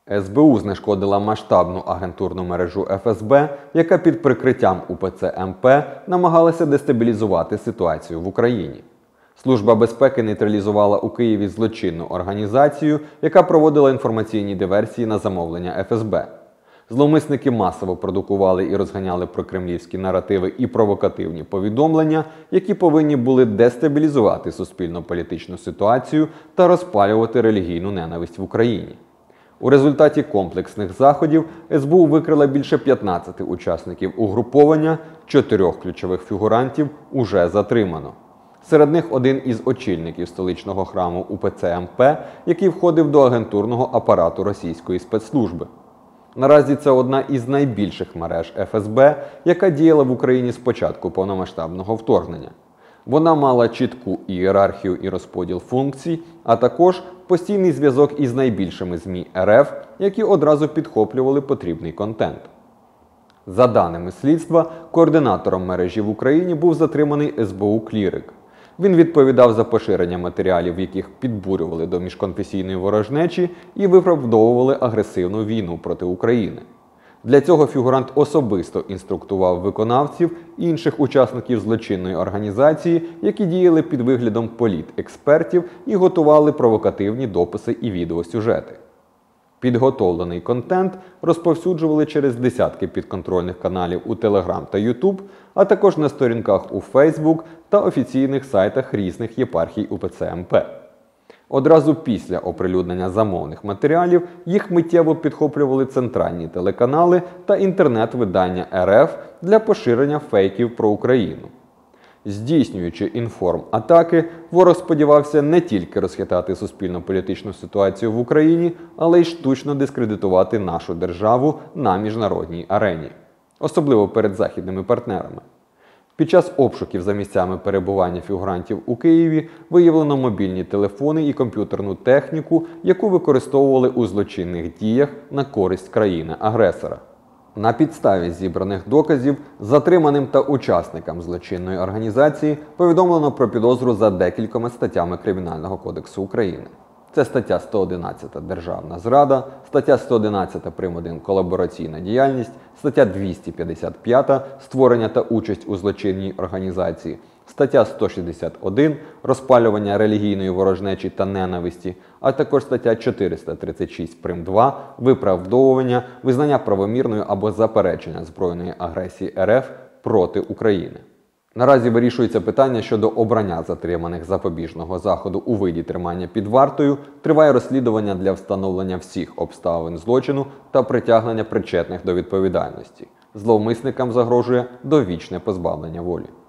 СБУ знешкодила масштабну агентурну мережу ФСБ, яка під прикриттям УПЦ МП намагалася дестабілізувати ситуацію в Україні. Служба безпеки нейтралізувала у Києві злочинну організацію, яка проводила інформаційні диверсії на замовлення ФСБ. Зловмисники масово продукували і розганяли прокремлівські наративи і провокативні повідомлення, які повинні були дестабілізувати суспільно-політичну ситуацію та розпалювати релігійну ненависть в Україні. У результаті комплексних заходів СБУ викрила більше 15 учасників угруповання, 4 ключових фігурантів уже затримано. Серед них один із очільників столичного храму УПЦ МП, який входив до агентурного апарату російської спецслужби. Наразі це одна із найбільших мереж ФСБ, яка діяла в Україні з початку повномасштабного вторгнення. Вона мала чітку ієрархію і розподіл функцій, а також постійний зв'язок із найбільшими ЗМІ РФ, які одразу підхоплювали потрібний контент. За даними слідства, координатором мережі в Україні був затриманий СБУ клірик. Він відповідав за поширення матеріалів, в яких підбурювали до міжконфесійної ворожнечі і виправдовували агресивну війну проти України. Для цього фігурант особисто інструктував виконавців інших учасників злочинної організації, які діяли під виглядом політекспертів і готували провокативні дописи і відеосюжети. Підготовлений контент розповсюджували через десятки підконтрольних каналів у Telegram та YouTube, а також на сторінках у Facebook та офіційних сайтах різних єпархій УПЦ МП. Одразу після оприлюднення замовних матеріалів їх миттєво підхоплювали центральні телеканали та інтернет-видання РФ для поширення фейків про Україну. Здійснюючи інформатаки, ворог сподівався не тільки розхитати суспільно-політичну ситуацію в Україні, але й штучно дискредитувати нашу державу на міжнародній арені, особливо перед західними партнерами. Під час обшуків за місцями перебування фігурантів у Києві виявлено мобільні телефони і комп'ютерну техніку, яку використовували у злочинних діях на користь країни-агресора. На підставі зібраних доказів затриманим та учасникам злочинної організації повідомлено про підозру за декількома статтями Кримінального кодексу України. Це стаття 111 «Державна зрада», стаття 111 прим.1 «Колабораційна діяльність», стаття 255 «Створення та участь у злочинній організації», стаття 161 «Розпалювання релігійної ворожнечі та ненависті», а також стаття 436 прим.2 «Виправдовування, визнання правомірною або заперечення збройної агресії РФ проти України». Наразі вирішується питання щодо обрання затриманих запобіжного заходу у виді тримання під вартою, триває розслідування для встановлення всіх обставин злочину та притягнення причетних до відповідальності. Зловмисникам загрожує довічне позбавлення волі.